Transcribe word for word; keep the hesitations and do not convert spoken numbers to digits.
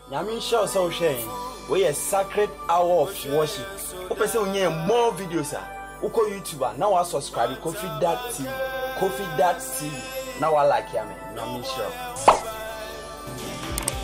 Nyame show so shame. We a sacred hour of worship. Open say we more videos ah. Uko YouTuber now I subscribe to KOPHIDAD T V. KOPHIDAD T V. Now I like ya man. Nyame show.